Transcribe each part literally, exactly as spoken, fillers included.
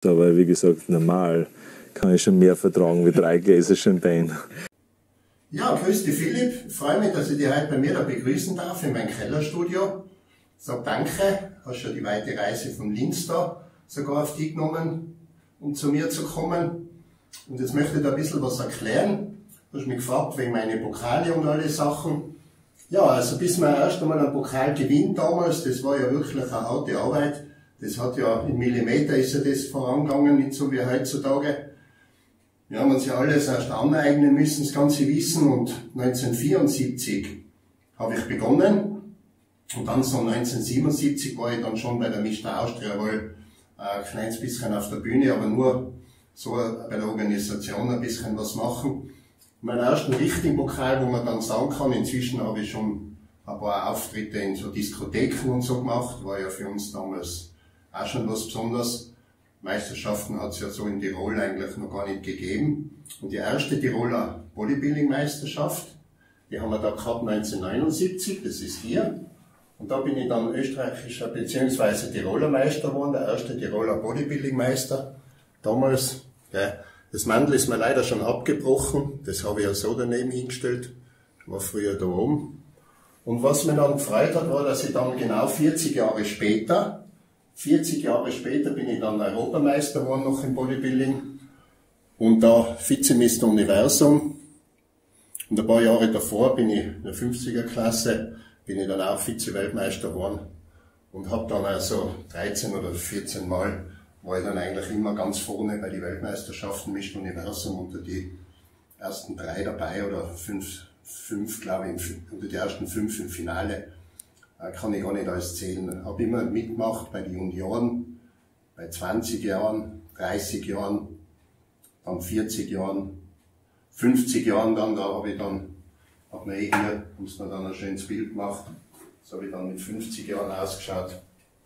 Aber wie gesagt, normal kann ich schon mehr vertragen wie drei Gläser Champagne. Ja, grüß dich Philipp. Ich freue mich, dass ich dich heute bei mir da begrüßen darf in meinem Kellerstudio. Sag danke, hast schon die weite Reise von Linz da sogar auf dich genommen, um zu mir zu kommen. Und jetzt möchte ich da ein bisschen was erklären. Du hast mich gefragt wegen meiner Pokale und alle Sachen. Ja, also bis man erst einmal einen Pokal gewinnt damals, das war ja wirklich eine harte Arbeit. Das hat ja, in Millimeter ist ja das vorangegangen, nicht so wie heutzutage. Wir haben uns ja alles erst aneignen müssen, das ganze Wissen, und neunzehnhundertvierundsiebzig habe ich begonnen. Und dann so neunzehnhundertsiebenundsiebzig war ich dann schon bei der Mister Austria Wahl ein kleines bisschen auf der Bühne, aber nur so bei der Organisation ein bisschen was machen. Mein ersten richtigen Pokal, wo man dann sagen kann, inzwischen habe ich schon ein paar Auftritte in so Diskotheken und so gemacht, war ja für uns damals auch schon was Besonderes. Meisterschaften hat es ja so in Tirol eigentlich noch gar nicht gegeben. Und die erste Tiroler Bodybuilding-Meisterschaft, die haben wir da gehabt neunzehnhundertneunundsiebzig, das ist hier. Und da bin ich dann österreichischer bzw. Tiroler Meister geworden, der erste Tiroler Bodybuilding-Meister. Damals, ja, das Mandel ist mir leider schon abgebrochen, das habe ich ja so daneben hingestellt, war früher da oben. Und was mich dann gefreut hat, war, dass ich dann genau vierzig Jahre später, vierzig Jahre später bin ich dann Europameister geworden noch im Bodybuilding und da Vizemister Universum. Und ein paar Jahre davor bin ich in der fünfziger Klasse, bin ich dann auch Vize-Weltmeister geworden und habe dann also dreizehn oder vierzehn Mal, war ich dann eigentlich immer ganz vorne bei den Weltmeisterschaften Mister Universum unter die ersten drei dabei oder fünf, fünf glaube ich, unter die ersten fünf im Finale. Kann ich gar nicht alles zählen. Habe immer mitgemacht bei den Junioren, bei zwanzig Jahren, dreißig Jahren, dann vierzig Jahren, fünfzig Jahren dann, da habe ich dann, hat man eh hier, uns dann ein schönes Bild gemacht. So habe ich dann mit fünfzig Jahren ausgeschaut.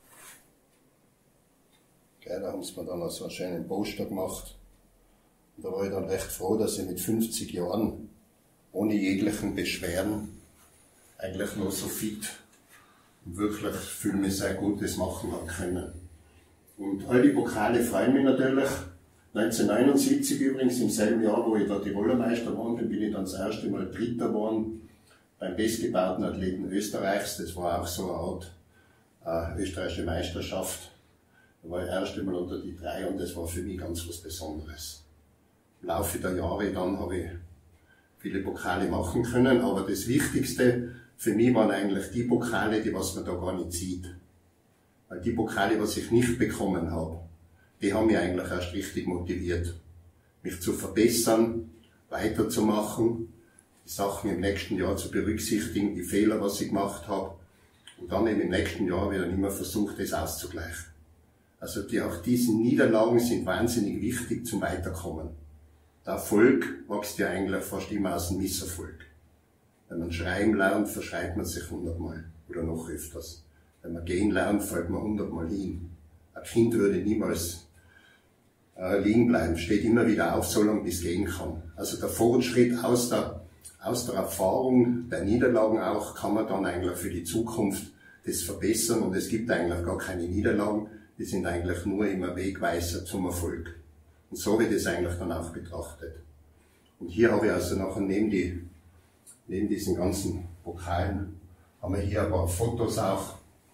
Gell, da haben sie mir dann auch so einen schönen Poster gemacht. Und da war ich dann recht froh, dass ich mit fünfzig Jahren ohne jeglichen Beschwerden eigentlich noch so fit und wirklich fühle mich sehr gut, das machen habe können. Und all die Pokale freuen mich natürlich. neunzehnhundertneunundsiebzig übrigens, im selben Jahr, wo ich da Tiroler Meister geworden bin, bin ich dann das erste Mal Dritter geworden beim bestgebauten Athleten Österreichs. Das war auch so eine Art äh, österreichische Meisterschaft. Da war ich das erste Mal unter die drei und das war für mich ganz was Besonderes. Im Laufe der Jahre dann habe ich viele Pokale machen können, aber das Wichtigste für mich waren eigentlich die Pokale, die was man da gar nicht sieht. Weil die Pokale, was ich nicht bekommen habe, die haben mich eigentlich erst richtig motiviert, mich zu verbessern, weiterzumachen, die Sachen im nächsten Jahr zu berücksichtigen, die Fehler, was ich gemacht habe, und dann eben im nächsten Jahr wieder immer versucht, das auszugleichen. Also die, auch diese Niederlagen sind wahnsinnig wichtig zum Weiterkommen. Der Erfolg wächst ja eigentlich fast immer aus dem Misserfolg. Wenn man schreiben lernt, verschreibt man sich hundertmal oder noch öfters. Wenn man gehen lernt, fällt man hundertmal hin. Ein Kind würde niemals äh, liegen bleiben, steht immer wieder auf, so lange bis es gehen kann. Also der Fortschritt aus der, aus der Erfahrung der Niederlagen auch, kann man dann eigentlich für die Zukunft das verbessern, und es gibt eigentlich gar keine Niederlagen, die sind eigentlich nur immer Wegweiser zum Erfolg. Und so habe ich das eigentlich dann auch betrachtet. Und hier habe ich also nachher neben die Neben diesen ganzen Pokalen haben wir hier ein paar Fotos auch.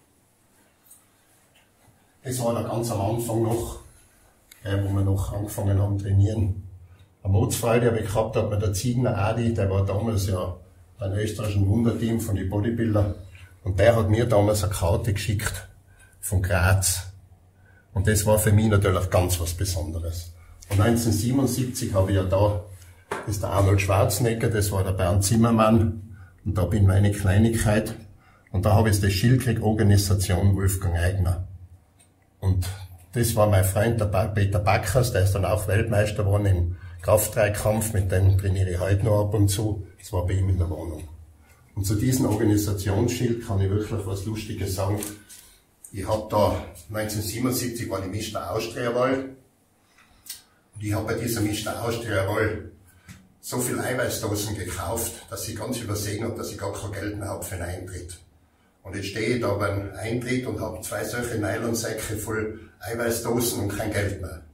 Das war da ganz am Anfang noch, wo wir noch angefangen haben zu trainieren. Eine Modsfreude habe ich gehabt, da hat mir der Ziegner Adi, der war damals ja beim österreichischen Wunderteam von den Bodybuildern, und der hat mir damals eine Karte geschickt von Graz. Und das war für mich natürlich ganz was Besonderes. Und neunzehnhundertsiebenundsiebzig habe ich ja da, das ist der Arnold Schwarzenegger, das war der Bernd Zimmermann, und da bin meine Kleinigkeit, und da habe ich das Schildkrieg-Organisation Wolfgang Eigner. Und das war mein Freund, der Peter Backers, der ist dann auch Weltmeister geworden im Kraftdreikampf, mit dem trainiere ich heute noch ab und zu, das war bei ihm in der Wohnung. Und zu diesem Organisationsschild kann ich wirklich was Lustiges sagen. Ich habe da, neunzehnhundertsiebenundsiebzig war die Mister Austria Wahl, und ich habe bei dieser Mister Austria Wahl so viel Eiweißdosen gekauft, dass ich ganz übersehen habe, dass ich gar kein Geld mehr habe für einen Eintritt. Und jetzt stehe ich da beim Eintritt und habe zwei solche Nylonsäcke voll Eiweißdosen und kein Geld mehr.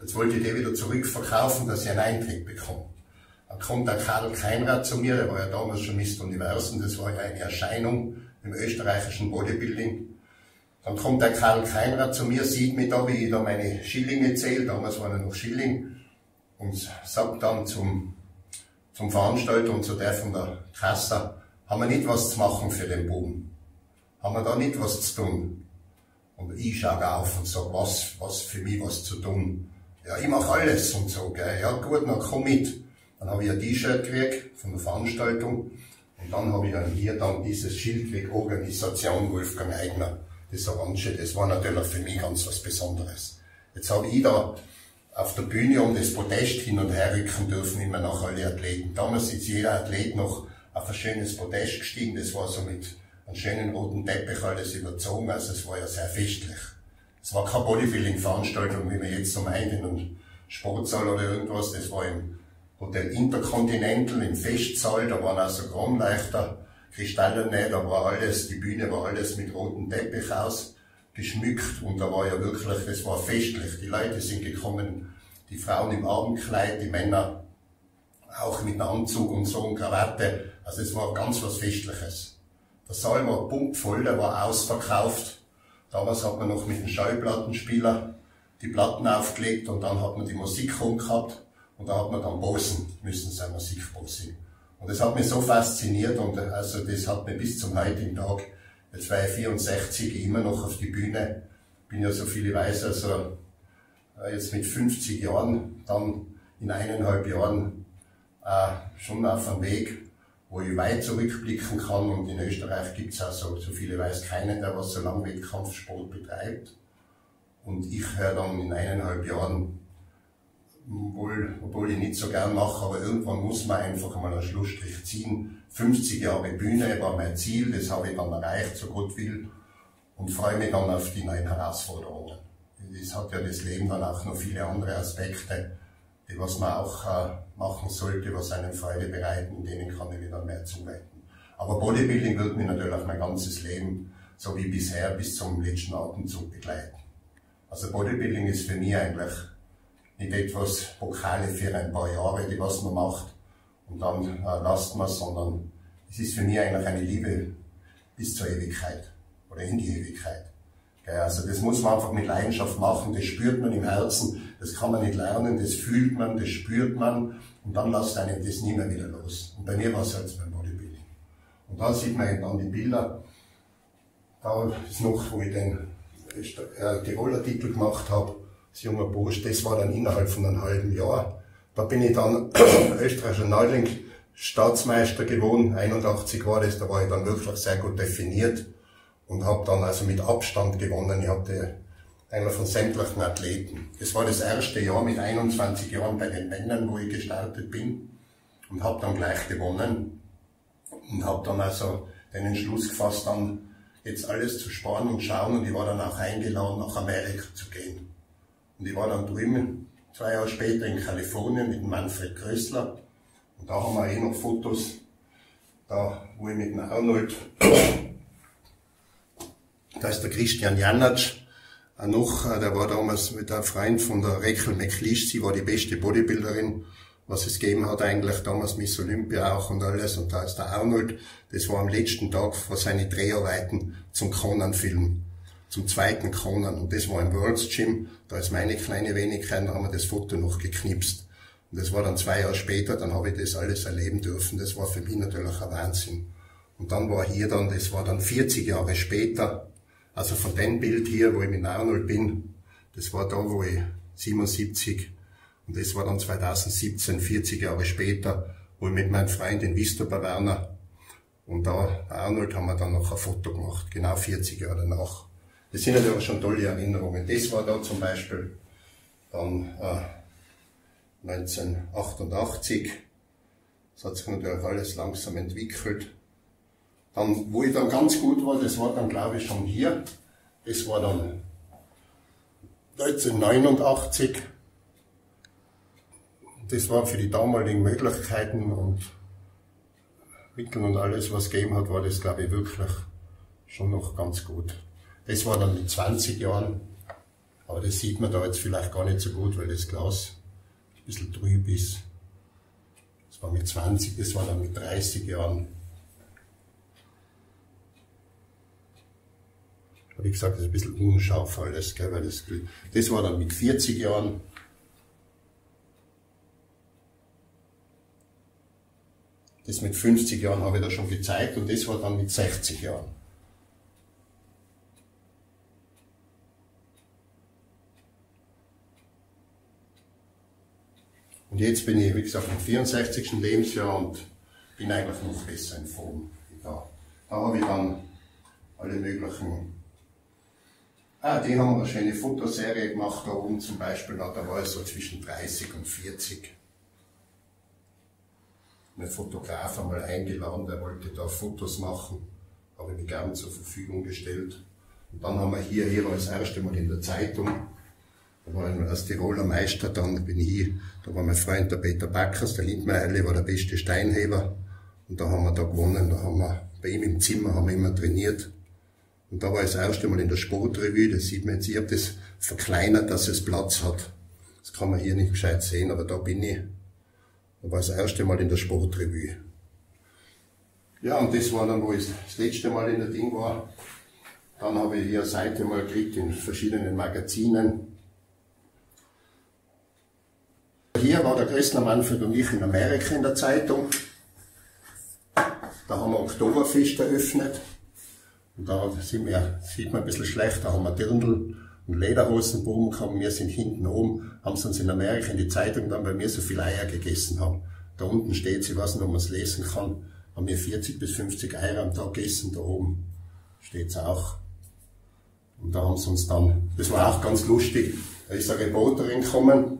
Jetzt wollte ich den wieder zurückverkaufen, dass ich einen Eintritt bekomme. Dann kommt der Karl Keinrad zu mir, der war ja damals schon Mister Universum, das war ja eine Erscheinung im österreichischen Bodybuilding. Dann kommt der Karl Keinrad zu mir, sieht mich da, wie ich da meine Schillinge zähle, damals waren ja noch Schilling, und sagt dann zum, zum Veranstalter und zu der von der Kasse, haben wir nicht was zu machen für den Buben? Haben wir da nicht was zu tun? Und ich schaue auf und sage, was, was für mich was zu tun? Ja, ich mache alles und so, gell. Ja gut, dann komm mit. Dann habe ich ein T-Shirt gekriegt von der Veranstaltung und dann habe ich dann hier dann dieses Schild wegen Organisation Wolfgang Eigner, das Orange, das war natürlich für mich ganz was Besonderes. Jetzt habe ich da auf der Bühne um das Podest hin und her rücken dürfen, immer nach alle Athleten. Damals ist jeder Athlet noch auf ein schönes Podest gestiegen, das war so mit einem schönen roten Teppich alles überzogen, also es war ja sehr festlich. Es war keine Bodybuilding-Veranstaltung, wie man jetzt so meint, in einem Sportsaal oder irgendwas, das war im Hotel Intercontinental, im Festsaal, da waren also Kronleuchter, Kristalline, da war alles, die Bühne war alles mit rotem Teppich ausgeschmückt und da war ja wirklich, das war festlich. Die Leute sind gekommen, die Frauen im Abendkleid, die Männer auch mit Anzug und so und Krawatte, also es war ganz was Festliches. Der Saal war punktvoll, der war ausverkauft. Damals hat man noch mit dem Schallplattenspieler die Platten aufgelegt und dann hat man die Musik rumgehabt und da hat man dann Bosen müssen, seine Musik singen. Und das hat mich so fasziniert und also das hat mir bis zum heutigen Tag, jetzt war ich vierundsechzig, immer noch auf die Bühne, bin ja so viele weiß, also jetzt mit fünfzig Jahren, dann in eineinhalb Jahren äh, schon auf einem Weg, wo ich weit zurückblicken kann und in Österreich gibt es auch so, so viele weiß keinen, der was so lange Wettkampfsport betreibt. Und ich höre dann in eineinhalb Jahren, obwohl, obwohl ich nicht so gern mache, aber irgendwann muss man einfach mal einen Schlussstrich ziehen. fünfzig Jahre Bühne war mein Ziel, das habe ich dann erreicht, so Gott will, und freue mich dann auf die neuen Herausforderungen. Es hat ja das Leben dann auch noch viele andere Aspekte, die was man auch äh, machen sollte, was einem Freude bereiten, und denen kann ich wieder mehr zuwenden. Aber Bodybuilding wird mich natürlich mein ganzes Leben, so wie bisher, bis zum letzten Atemzug begleiten. Also Bodybuilding ist für mich eigentlich nicht etwas Pokale für ein paar Jahre, die was man macht und dann äh, lasst man es, sondern es ist für mich eigentlich eine Liebe bis zur Ewigkeit oder in die Ewigkeit. Also das muss man einfach mit Leidenschaft machen, das spürt man im Herzen, das kann man nicht lernen, das fühlt man, das spürt man und dann lässt einem das nie mehr wieder los. Und bei mir war es jetzt beim Bodybuilding. Und da sieht man dann die Bilder, da ist noch, wo ich den äh, Tiroler Titel gemacht habe, als junger Bursch, das war dann innerhalb von einem halben Jahr. Da bin ich dann österreichischer Neuling Staatsmeister geworden, einundachtzig war das, da war ich dann wirklich sehr gut definiert. Und habe dann also mit Abstand gewonnen. Ich hatte einer von sämtlichen Athleten. Das war das erste Jahr mit einundzwanzig Jahren bei den Männern, wo ich gestartet bin. Und habe dann gleich gewonnen. Und habe dann also den Entschluss gefasst, dann jetzt alles zu sparen und schauen. Und ich war dann auch eingeladen, nach Amerika zu gehen. Und ich war dann drüben, zwei Jahre später in Kalifornien mit Manfred Größler. Und da haben wir eh noch Fotos, da wo ich mit dem Arnold... Da ist der Christian Janatsch noch, der war damals mit einem Freund von der Rachel McLeish, sie war die beste Bodybuilderin, was es gegeben hat eigentlich, damals Miss Olympia auch und alles. Und da ist der Arnold, das war am letzten Tag vor seinen Dreharbeiten zum Conan-Film, zum zweiten Conan. Und das war im World's Gym, da ist meine kleine Wenigkeit, da haben wir das Foto noch geknipst. Und das war dann zwei Jahre später, dann habe ich das alles erleben dürfen, das war für mich natürlich ein Wahnsinn. Und dann war hier dann, das war dann vierzig Jahre später, also von dem Bild hier, wo ich mit Arnold bin, das war da, wo ich siebenundsiebzig, und das war dann zweitausendsiebzehn, vierzig Jahre später, wo ich mit meinem Freund in Wistober Werner, und da, Arnold, haben wir dann noch ein Foto gemacht, genau vierzig Jahre danach. Das sind natürlich schon tolle Erinnerungen. Das war da zum Beispiel dann äh, neunzehnhundertachtundachtzig, das hat sich natürlich alles langsam entwickelt. Dann, wo ich dann ganz gut war, das war dann glaube ich schon hier, das war dann neunzehnhundertneunundachtzig. Das war für die damaligen Möglichkeiten und Mittel und alles, was es gegeben hat, war das glaube ich wirklich schon noch ganz gut. Das war dann mit zwanzig Jahren, Aber das sieht man da jetzt vielleicht gar nicht so gut, weil das Glas ein bisschen trüb ist. Das war mit zwanzig, das war dann mit dreißig Jahren. Wie gesagt, das ist ein bisschen unscharf alles, gell, weil das, das war dann mit vierzig Jahren. Das mit fünfzig Jahren habe ich da schon gezeigt und das war dann mit sechzig Jahren. Und jetzt bin ich, wie gesagt, im vierundsechzigsten Lebensjahr und bin eigentlich noch besser in Form wie da. Da habe ich dann alle möglichen. Ah, die haben eine schöne Fotoserie gemacht, da oben zum Beispiel, da war ich so zwischen dreißig und vierzig. Ein Fotograf einmal eingeladen, der wollte da Fotos machen, habe ich mir gern zur Verfügung gestellt. Und dann haben wir hier, hier war das erste Mal in der Zeitung, da war ich als Tiroler Meister, dann bin ich hier, da war mein Freund der Peter Backers, der Lindmeierle war der beste Steinheber. Und da haben wir da gewonnen, da haben wir bei ihm im Zimmer haben wir immer trainiert. Und da war ich das erste Mal in der Sportrevue, das sieht man jetzt, ich habe das verkleinert, dass es Platz hat. Das kann man hier nicht gescheit sehen, aber da bin ich. Da war ich das erste Mal in der Sportrevue. Ja, und das war dann, wo ich das letzte Mal in der Ding war. Dann habe ich hier eine Seite mal gekriegt in verschiedenen Magazinen. Hier war der Größner Manfred und ich in Amerika in der Zeitung. Da haben wir Oktoberfest eröffnet. Und da sind wir, sieht man ein bisschen schlecht, da haben wir Dirndl und Lederhosenbuben gehabt. Wir sind hinten oben, haben sie uns in Amerika in die Zeitung dann, weil wir so viele Eier gegessen haben. Da unten steht, ich weiß nicht, ob man es lesen kann, haben wir vierzig bis fünfzig Eier am Tag gegessen, da oben steht es auch. Und da haben sie uns dann, das war auch ganz lustig, da ist eine Reporterin gekommen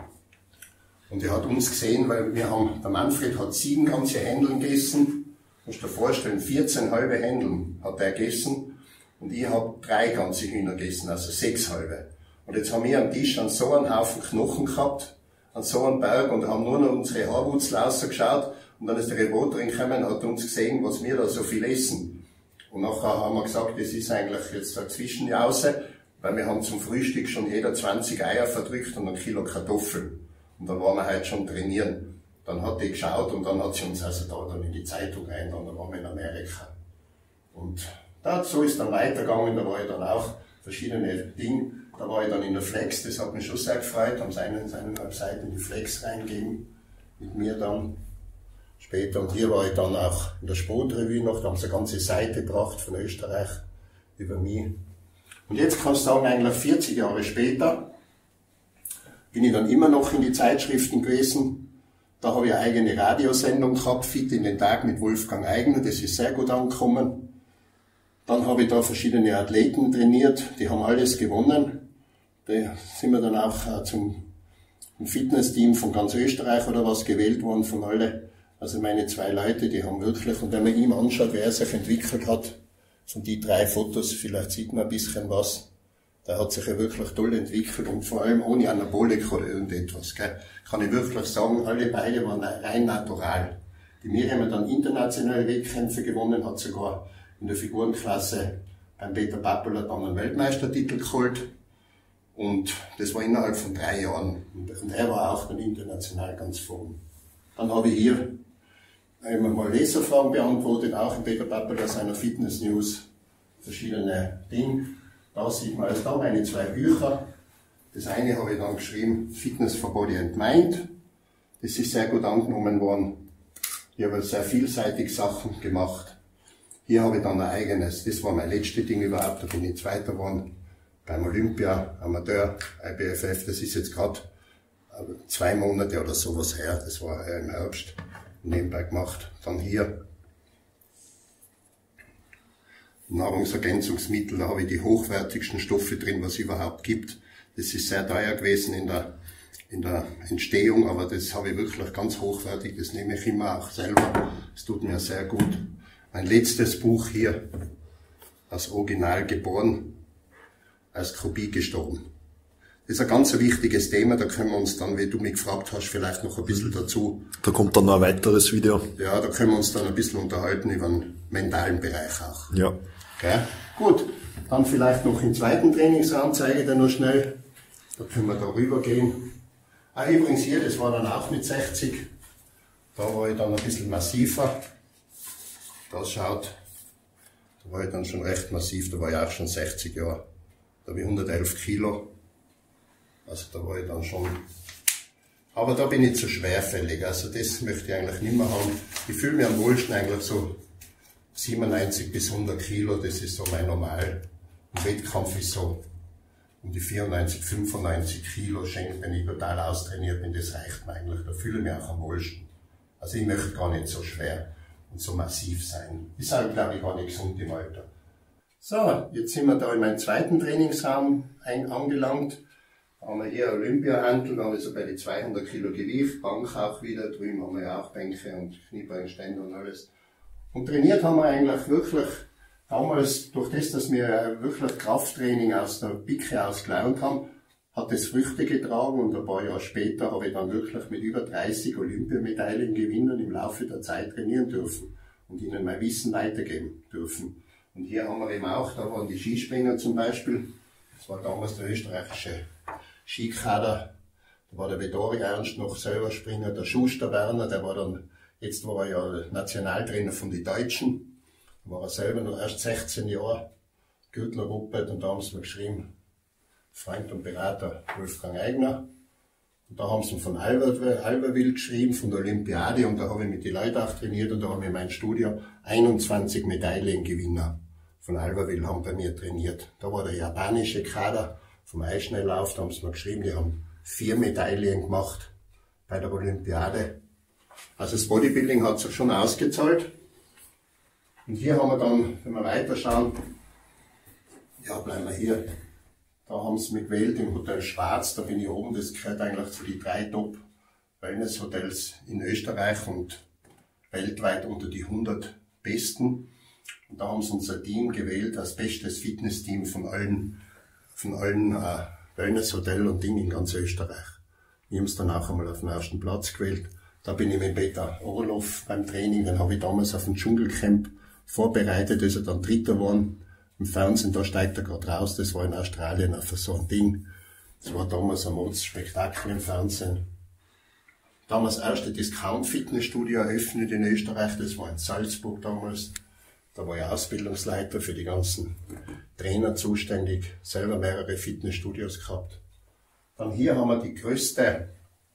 und die hat uns gesehen, weil wir haben, der Manfred hat sieben ganze Händeln gegessen. Musst dir vorstellen, vierzehn halbe Händeln hat er gegessen und ich habe drei ganze Hühner gegessen, also sechs halbe. Und jetzt haben wir am Tisch an so einen Haufen Knochen gehabt, an so einen Berg und haben nur noch unsere Haarwurzel rausgeschaut und dann ist die Reporterin gekommen und hat uns gesehen, was wir da so viel essen. Und nachher haben wir gesagt, das ist eigentlich jetzt eine Zwischenjause, weil wir haben zum Frühstück schon jeder zwanzig Eier verdrückt und ein Kilo Kartoffeln. Und dann waren wir halt schon trainieren. Dann hat die geschaut und dann hat sie uns also da dann in die Zeitung rein, dann waren wir in Amerika. Und da, so ist dann weitergegangen, da war ich dann auch verschiedene Dinge. Da war ich dann in der Flex, das hat mich schon sehr gefreut, haben sie eineinhalb Seiten die Flex reingegeben, mit mir dann später. Und hier war ich dann auch in der Sportrevue noch, da haben sie eine ganze Seite gebracht von Österreich über mich. Und jetzt kannst du sagen, eigentlich vierzig Jahre später bin ich dann immer noch in die Zeitschriften gewesen. Da habe ich eine eigene Radiosendung gehabt, Fit in den Tag mit Wolfgang Eigner, das ist sehr gut angekommen. Dann habe ich da verschiedene Athleten trainiert, die haben alles gewonnen. Da sind wir dann auch zum Fitnessteam von ganz Österreich oder was gewählt worden von alle. Also meine zwei Leute, die haben wirklich, und wenn man ihm anschaut, wer er sich entwickelt hat, sind die drei Fotos, vielleicht sieht man ein bisschen was. Der hat sich ja wirklich toll entwickelt und vor allem ohne Anabolik oder irgendetwas, gell. Kann ich wirklich sagen, alle beide waren rein natural. Die Miriam hat dann internationale Wettkämpfe gewonnen, hat sogar in der Figurenklasse beim Peter Pappola dann einen Weltmeistertitel geholt. Und das war innerhalb von drei Jahren. Und er war auch dann international ganz vorn. Dann habe ich hier einmal mal Leserfragen beantwortet, auch in Peter Pappola seiner Fitness News, verschiedene Dinge. Da sieht man, also da meine zwei Bücher. Das eine habe ich dann geschrieben, Fitness for Body and Mind. Das ist sehr gut angenommen worden. Ich habe sehr vielseitig Sachen gemacht. Hier habe ich dann ein eigenes, das war mein letztes Ding überhaupt, da bin ich Zweiter geworden. Beim Olympia, Amateur, I B F F, das ist jetzt gerade zwei Monate oder sowas her, das war im Herbst nebenbei gemacht. Dann hier Nahrungsergänzungsmittel, da habe ich die hochwertigsten Stoffe drin, was es überhaupt gibt. Das ist sehr teuer gewesen in der, in der Entstehung, aber das habe ich wirklich ganz hochwertig, das nehme ich immer auch selber. Das tut mir sehr gut. Mein letztes Buch hier, als Original geboren, als Kopie gestorben. Das ist ein ganz wichtiges Thema, da können wir uns dann, wie du mich gefragt hast, vielleicht noch ein bisschen dazu. Da kommt dann noch ein weiteres Video. Ja, da können wir uns dann ein bisschen unterhalten über den mentalen Bereich auch. Ja. Okay? Gut, Dann vielleicht noch im zweiten Trainingsraum zeige ich dir noch schnell. Da können wir da rüber gehen. Ah, übrigens hier, das war dann auch mit sechzig. Da war ich dann ein bisschen massiver. Das schaut, da war ich dann schon recht massiv, da war ich auch schon sechzig Jahre. Da habe ich hundertelf Kilo. Also da war ich dann schon. Aber da bin ich zu schwerfällig, also das möchte ich eigentlich nicht mehr haben. Ich fühle mich am wohlsten eigentlich so siebenundneunzig bis hundert Kilo, das ist so mein Normal. Im Wettkampf ist so um die vierundneunzig, fünfundneunzig Kilo schenkt, wenn ich total austrainiert bin, das reicht mir eigentlich. Da fühle ich mich auch am wohlsten. Also ich möchte gar nicht so schwer und so massiv sein. Ist auch, glaube ich, gar nicht gesund im Alter. So, jetzt sind wir da in meinem zweiten Trainingsraum angelangt. Da haben wir hier Olympiahantel, da haben wir so bei die zweihundert Kilo Gewicht, Bank auch wieder, drüben haben wir ja auch Bänke und Kniebeugenstände und alles. Und trainiert haben wir eigentlich wirklich damals, durch das, dass wir wirklich Krafttraining aus der Picke aus gelernt haben, hat es Früchte getragen und ein paar Jahre später habe ich dann wirklich mit über dreißig Olympiamedaillengewinnern im Laufe der Zeit trainieren dürfen und ihnen mein Wissen weitergeben dürfen. Und hier haben wir eben auch, da waren die Skispringer zum Beispiel, das war damals der österreichische Skikader, da war der Vedori Ernst noch selber Springer, der Schuster Werner, der war dann, jetzt war er ja Nationaltrainer von den Deutschen, da war er selber noch erst sechzehn Jahre, Gürtler Ruppert, und da haben sie mir geschrieben, Freund und Berater Wolfgang Eigner. Und da haben sie von Albertville geschrieben, von der Olympiade, und da habe ich mit den Leuten auch trainiert, und da haben wir in meinem Studio einundzwanzig Medaillengewinner von Albertville haben bei mir trainiert. Da war der japanische Kader vom Eisschnelllauf, da haben sie mir geschrieben, die haben vier Medaillen gemacht bei der Olympiade. Also das Bodybuilding hat sich schon ausgezahlt. Und hier haben wir dann, wenn wir weiterschauen, ja, bleiben wir hier. Da haben sie mich gewählt im Hotel Schwarz, da bin ich oben, das gehört eigentlich zu den drei Top-Wellness-Hotels in Österreich und weltweit unter die hundert besten. Und da haben sie unser Team gewählt als bestes Fitnessteam von allen, von allen äh, Wellness-Hotels und Dingen in ganz Österreich. Wir haben es dann auch einmal auf den ersten Platz gewählt. Da bin ich mit Peter Orloff beim Training, den habe ich damals auf dem Dschungelcamp vorbereitet, ist er dann Dritter geworden. Im Fernsehen, da steigt er gerade raus, das war in Australien einfach so ein Ding. Das war damals ein Mods-Spektakel im Fernsehen. Damals das erste Discount-Fitnessstudio eröffnet in Österreich, das war in Salzburg damals. Da war ich Ausbildungsleiter für die ganzen Trainer zuständig, selber mehrere Fitnessstudios gehabt. Dann hier haben wir die größte,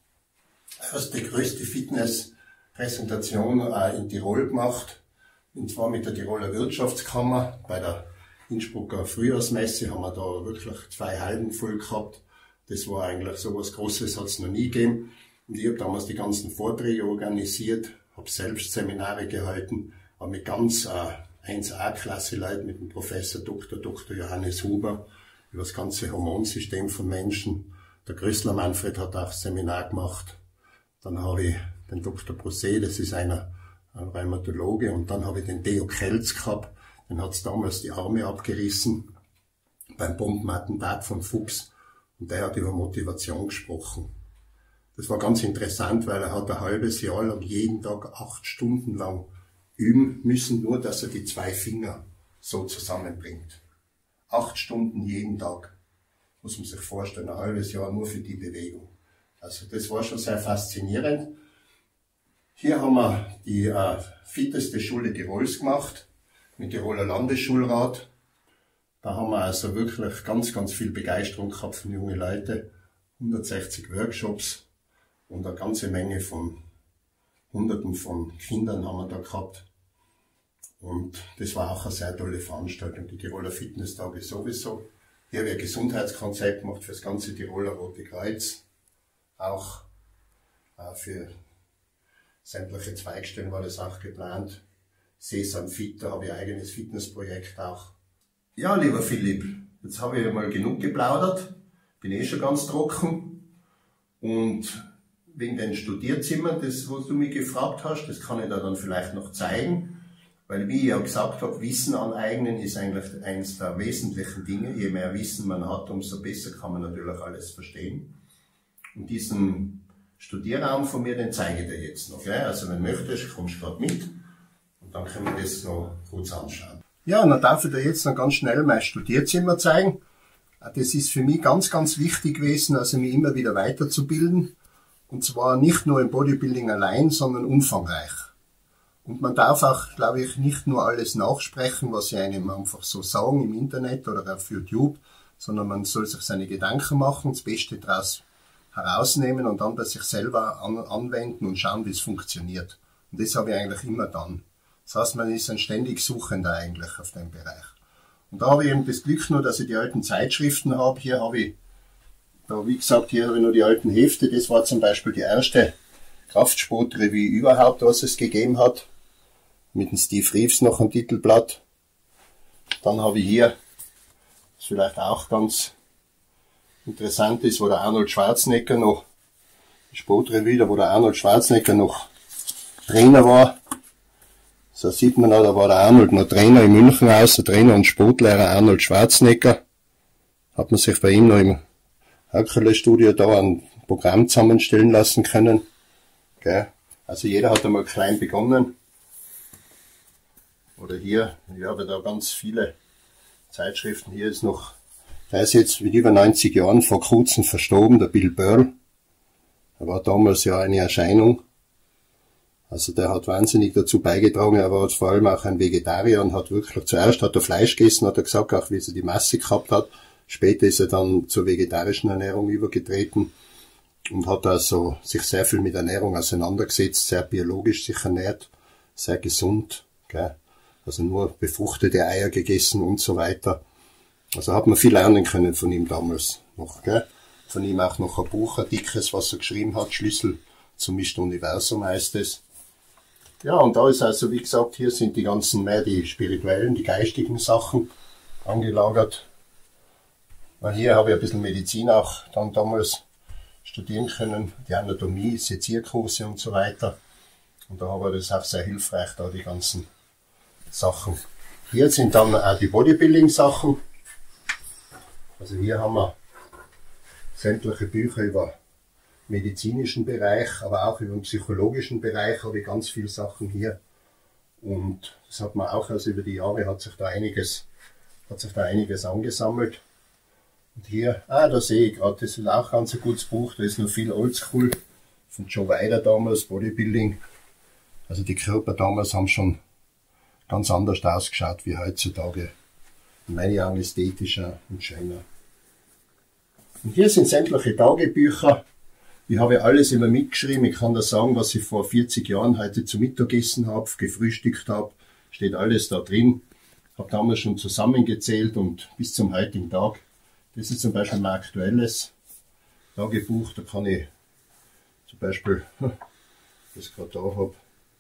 erste größte Fitnesspräsentation äh, in Tirol gemacht. Und zwar mit der Tiroler Wirtschaftskammer bei der Innsbrucker Frühjahrsmesse haben wir da wirklich zwei Hallen voll gehabt. Das war eigentlich so was Großes, hat es noch nie gegeben. Und ich habe damals die ganzen Vorträge organisiert, habe selbst Seminare gehalten, war mit ganz äh, eins A-Klasse Leuten, mit dem Professor Doktor Doktor Johannes Huber über das ganze Hormonsystem von Menschen. Der Größler Manfred hat auch Seminar gemacht. Dann habe ich den Doktor Brosé, das ist einer, ein Rheumatologe, und dann habe ich den Theo Kelz gehabt. Dann hat's damals die Arme abgerissen beim Bombenattentat von Fuchs, und der hat über Motivation gesprochen. Das war ganz interessant, weil er hat ein halbes Jahr lang jeden Tag acht Stunden lang üben müssen, nur dass er die zwei Finger so zusammenbringt. Acht Stunden jeden Tag, muss man sich vorstellen, ein halbes Jahr nur für die Bewegung. Also das war schon sehr faszinierend. Hier haben wir die äh, fitteste Schule Tirols gemacht, mit Tiroler Landesschulrat. Da haben wir also wirklich ganz, ganz viel Begeisterung gehabt von jungen Leuten. hundertsechzig Workshops und eine ganze Menge von Hunderten von Kindern haben wir da gehabt. Und das war auch eine sehr tolle Veranstaltung, die Tiroler Fitnesstage sowieso. Hier habe ich ein Gesundheitskonzept gemacht für das ganze Tiroler Rote Kreuz. Auch äh, für sämtliche Zweigstellen war das auch geplant. Sesam Fit, da habe ich ein eigenes Fitnessprojekt auch. Ja, lieber Philipp, jetzt habe ich mal genug geplaudert, bin eh schon ganz trocken. Und wegen den Studierzimmern, das, was du mich gefragt hast, das kann ich dir dann vielleicht noch zeigen. Weil, wie ich ja gesagt habe, Wissen aneignen ist eigentlich eines der wesentlichen Dinge. Je mehr Wissen man hat, umso besser kann man natürlich alles verstehen. Und diesen Studierraum von mir, den zeige ich dir jetzt noch. Gell? Also wenn du möchtest, kommst du gerade mit. Und dann können wir das noch kurz anschauen. Ja, und dann darf ich dir jetzt noch ganz schnell mein Studierzimmer zeigen. Das ist für mich ganz, ganz wichtig gewesen, also mich immer wieder weiterzubilden. Und zwar nicht nur im Bodybuilding allein, sondern umfangreich. Und man darf auch, glaube ich, nicht nur alles nachsprechen, was sie einem einfach so sagen im Internet oder auf YouTube, sondern man soll sich seine Gedanken machen, das Beste daraus herausnehmen und dann bei sich selber an, anwenden und schauen, wie es funktioniert. Und das habe ich eigentlich immer dann. Das heißt, man ist ein ständig Suchender eigentlich auf dem Bereich. Und da habe ich eben das Glück nur, dass ich die alten Zeitschriften habe. Hier habe ich, da wie gesagt, hier habe ich nur die alten Hefte. Das war zum Beispiel die erste Kraftsportrevue überhaupt, was es gegeben hat. Mit dem Steve Reeves noch am Titelblatt. Dann habe ich hier, was vielleicht auch ganz interessant ist, wo der Arnold Schwarzenegger noch, die Sportrevue, wo der Arnold Schwarzenegger noch Trainer war. So sieht man auch, da war der Arnold noch Trainer in München aus, der Trainer und Sportlehrer Arnold Schwarzenegger. Hat man sich bei ihm noch im Herkules-Studio da ein Programm zusammenstellen lassen können. Gell? Also jeder hat einmal klein begonnen. Oder hier, ich habe da ganz viele Zeitschriften. Hier ist noch, der ist jetzt mit über neunzig Jahren vor kurzem verstorben, der Bill Burl. Er war damals ja eine Erscheinung. Also der hat wahnsinnig dazu beigetragen, er war vor allem auch ein Vegetarier und hat wirklich, zuerst hat er Fleisch gegessen, hat er gesagt, auch wie er die Masse gehabt hat. Später ist er dann zur vegetarischen Ernährung übergetreten und hat also sich sehr viel mit Ernährung auseinandergesetzt, sehr biologisch sich ernährt, sehr gesund, gell? Also nur befruchtete Eier gegessen und so weiter. Also hat man viel lernen können von ihm damals noch, gell? Von ihm auch noch ein Buch, ein dickes, was er geschrieben hat, Schlüssel zum Mischen Universum heißt es. Ja, und da ist also, wie gesagt, hier sind die ganzen mehr die spirituellen, die geistigen Sachen angelagert. Weil hier habe ich ein bisschen Medizin auch dann damals studieren können, die Anatomie, Sezierkurse und so weiter. Und da habe ich das auch sehr hilfreich, da die ganzen Sachen. Hier sind dann auch die Bodybuilding-Sachen. Also hier haben wir sämtliche Bücher über medizinischen Bereich, aber auch über den psychologischen Bereich habe ich ganz viele Sachen hier. Und das hat man auch, also über die Jahre hat sich da einiges, hat sich da einiges angesammelt. Und hier, ah, da sehe ich gerade, das ist auch ganz ein gutes Buch, da ist noch viel Oldschool von Joe Weider damals, Bodybuilding. Also die Körper damals haben schon ganz anders ausgeschaut wie heutzutage. In meinen Jahren ästhetischer und schöner. Und hier sind sämtliche Tagebücher. Ich habe alles immer mitgeschrieben. Ich kann da sagen, was ich vor vierzig Jahren heute zu Mittag gegessen habe, gefrühstückt habe. Steht alles da drin. Habe damals schon zusammengezählt und bis zum heutigen Tag. Das ist zum Beispiel mein aktuelles Tagebuch. Da kann ich zum Beispiel, das ich gerade da habe,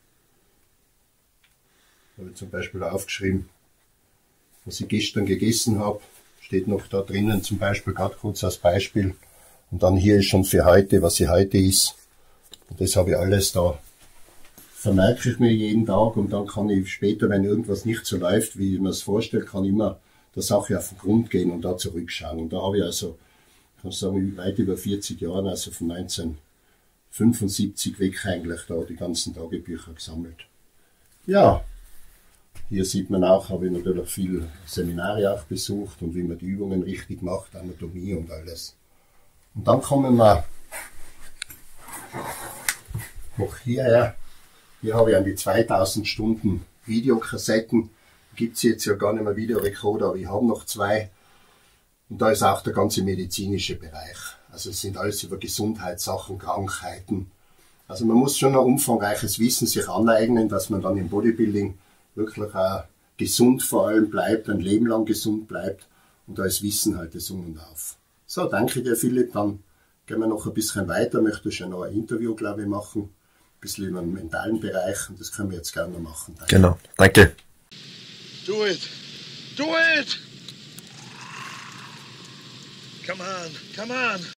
habe ich zum Beispiel aufgeschrieben, was ich gestern gegessen habe. Steht noch da drinnen, zum Beispiel, gerade kurz als Beispiel. Und dann hier ist schon für heute, was ich heute ist. Und das habe ich alles da. Vermerke ich mir jeden Tag und dann kann ich später, wenn irgendwas nicht so läuft, wie ich mir das vorstelle, kann ich immer der Sache auf den Grund gehen und da zurückschauen. Und da habe ich also, kann ich sagen, weit über vierzig Jahre, also von neunzehnhundertfünfundsiebzig weg eigentlich da die ganzen Tagebücher gesammelt. Ja, hier sieht man auch, habe ich natürlich viel Seminare auch besucht und wie man die Übungen richtig macht, Anatomie und alles. Und dann kommen wir noch hierher. Hier habe ich an die zweitausend Stunden Videokassetten. Gibt es jetzt ja gar nicht mehr Videorekorder, aber ich habe noch zwei. Und da ist auch der ganze medizinische Bereich. Also es sind alles über Gesundheitssachen, Krankheiten. Also man muss schon ein umfangreiches Wissen sich aneignen, dass man dann im Bodybuilding wirklich auch gesund vor allem bleibt, ein Leben lang gesund bleibt. Und da ist Wissen halt das Um und Auf. So, danke dir, Philipp. Dann gehen wir noch ein bisschen weiter. Möchtest du ja noch ein Interview, glaube ich, machen. Ein bisschen über den mentalen Bereich. Und das können wir jetzt gerne noch machen. Danke. Genau, danke. Do it! Do it! Come on, come on!